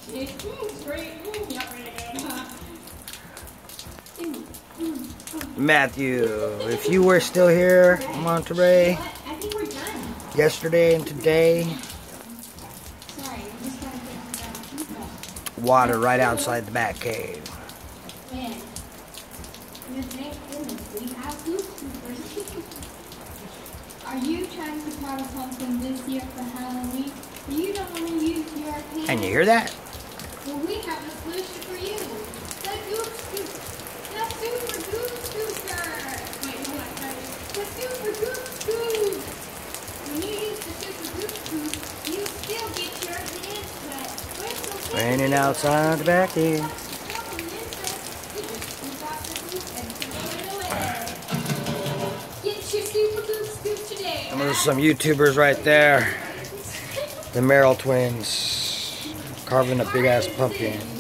It's great. Yeah, really good. Matthew, if you were still here in Monterey, I think we're done. yesterday and today, Sorry, I'm just trying to get water right outside the Batcave. Man. Thank goodness we have food scoopers. Are you trying to carve a pumpkin this year for Halloween? You don't want to use your hand. Can you hear that? Well, we have a solution for you. The Goop Scoop. The Super Goop Scooper. Wait, hold on. The Super Goop Scoop. When you use the Super Goop Scoop, you still get your hands wet. But it's okay. Raining outside the Batcave. Get your Super Goop Scoop today. And there's some YouTubers right there. The Merrill twins carving a big ass pumpkin.